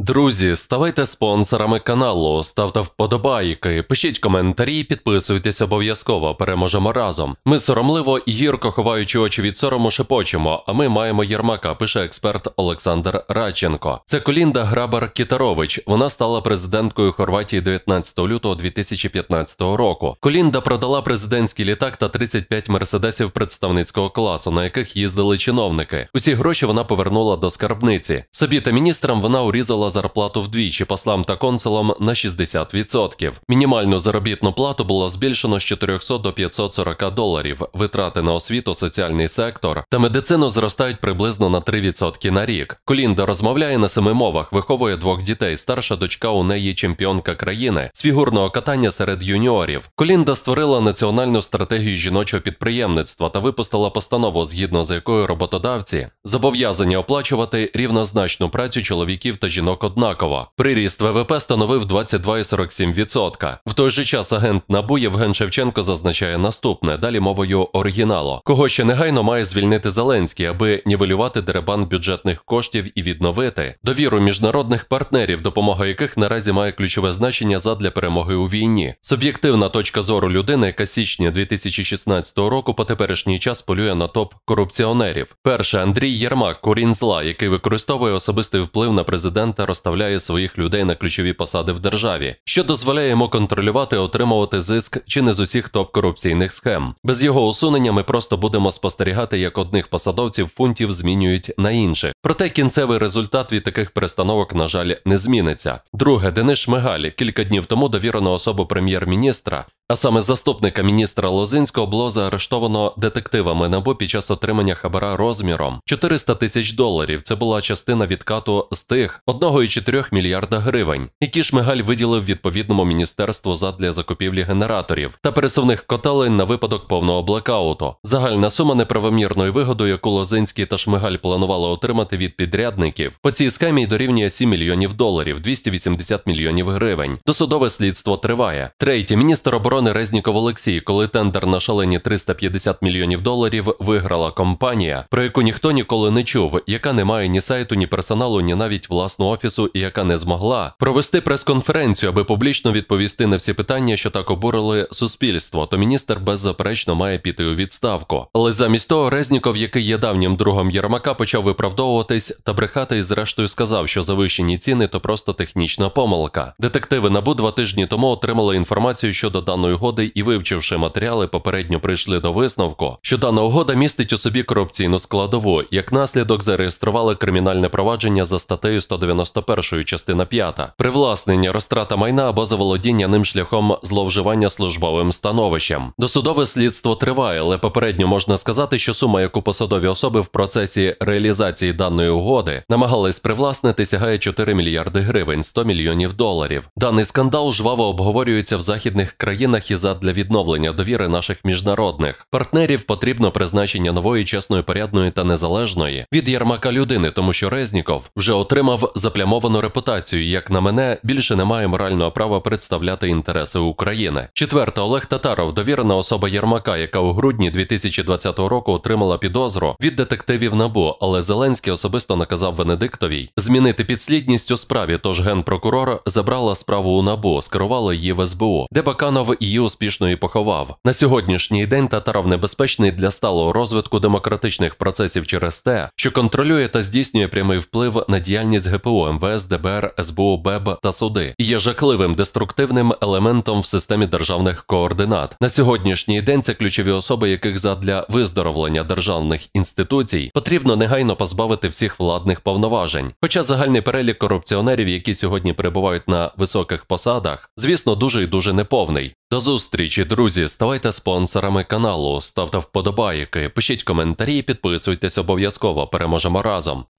Друзі, ставайте спонсорами каналу, ставте вподобайки, пишіть коментарі, підписуйтесь обов'язково, переможемо разом. Ми соромливо і гірко ховаючи очі від сорому шепочемо, а ми маємо Єрмака, пише експерт Олександр Радченко. Це Колінда Грабар-Кітарович, вона стала президенткою Хорватії 19 лютого 2015 року. Колінда продала президентський літак та 35 мерседесів представницького класу, на яких їздили чиновники. Усі гроші вона повернула до скарбниці. Собі та міністрам вона урізала зарплату вдвічі, послам та консулам на 60%. Мінімальну заробітну плату було збільшено з 400 до 540 доларів. Витрати на освіту, соціальний сектор та медицину зростають приблизно на 3% на рік. Колінда розмовляє на 7 мовах, виховує 2 дітей. Старша дочка у неї чемпіонка країни з фігурного катання серед юніорів. Колінда створила національну стратегію жіночого підприємництва та випустила постанову, згідно з якою роботодавці зобов'язані оплачувати рівнозначну працю чоловіків та жінок однаково. Приріст ВВП становив 22,47%. В той же час агент НАБУ Євген Шевченко зазначає наступне, далі мовою оригіналу. Кого ще негайно має звільнити Зеленський, аби нівелювати дерибан бюджетних коштів і відновити довіру міжнародних партнерів, допомога яких наразі має ключове значення задля перемоги у війні. Суб'єктивна точка зору людини, яка з січня 2016 року по теперішній час полює на топ-корупціонерів. Перше, Андрій Єрмак, корінь зла, який використовує особистий вплив на президента, розставляє своїх людей на ключові посади в державі, що дозволяє йому контролювати і отримувати зиск чи не з усіх топ-корупційних схем. Без його усунення ми просто будемо спостерігати, як одних посадовців фунтів змінюють на інших. Проте кінцевий результат від таких перестановок, на жаль, не зміниться. Друге, Денис Шмигаль. Кілька днів тому довірену особу прем'єр-міністра, а саме заступника міністра Лозинського, було заарештовано детективами НАБУ під час отримання хабара розміром 400 тисяч доларів. Це була частина відкату з тих 1,4 мільярда гривень, які Шмигаль виділив відповідному міністерству задля закупівлі генераторів та пересувних котелень на випадок повного блекауту. Загальна сума неправомірної вигоди, яку Лозинський та Шмигаль планували отримати від підрядників, по цій схемі дорівнює 7 мільйонів доларів, 280 мільйонів гривень. Досудове слідство триває. Третє, міністр оборони Резніков Олексій, коли тендер на шалені 350 мільйонів доларів виграла компанія, про яку ніхто ніколи не чув, яка не має ні сайту, ні персоналу, ні навіть власного офісу, і яка не змогла провести прес-конференцію, аби публічно відповісти на всі питання, що так обурили суспільство, то міністр беззаперечно має піти у відставку. Але замість того Резніков, який є давнім другом Єрмака, почав виправдовуватись та брехати і зрештою сказав, що завищені ціни – то просто технічна помилка. Детективи НАБУ 2 тижні тому отримали інформацію щодо даної угоди і, вивчивши матеріали, попередньо прийшли до висновку, що дана угода містить у собі корупційну складову. Як наслідок зареєстрували кримінальне провадження за статтею 191 частина 5. Привласнення, розтрата майна або заволодіння ним шляхом зловживання службовим становищем. Досудове слідство триває, але попередньо можна сказати, що сума, яку посадові особи в процесі реалізації даної угоди намагались привласнити, сягає 4 мільярди гривень, 100 мільйонів доларів. Даний скандал жваво обговорюється в західних країнах і задля відновлення довіри наших міжнародних партнерів потрібно призначення нової, чесної, порядної та незалежної від Єрмака людини, тому що Резніков вже отримав заплямовану репутацію. Як на мене, більше не має морального права представляти інтереси України. Четверте, Олег Татаров, довірена особа Єрмака, яка у грудні 2020 року отримала підозру від детективів НАБУ, але Зеленський особисто наказав Венедиктовій змінити підслідність у справі, тож генпрокурор забрала справу у НАБУ, скерувала її в СБУ, де Баканов її успішно і поховав. На сьогоднішній день Татаров небезпечний для сталого розвитку демократичних процесів через те, що контролює та здійснює прямий вплив на діяльність ГПУ, МВС, ДБР, СБУ, БЕБ та суди. І є жахливим деструктивним елементом в системі державних координат. На сьогоднішній день це ключові особи, яких задля виздоровлення державних інституцій потрібно негайно позбавити всіх владних повноважень. Хоча загальний перелік корупціонерів, які сьогодні перебувають на високих посадах, звісно, дуже і дуже неповний. До зустрічі, друзі, ставайте спонсорами каналу, ставте вподобайки, пишіть коментарі, підписуйтесь обов'язково, переможемо разом.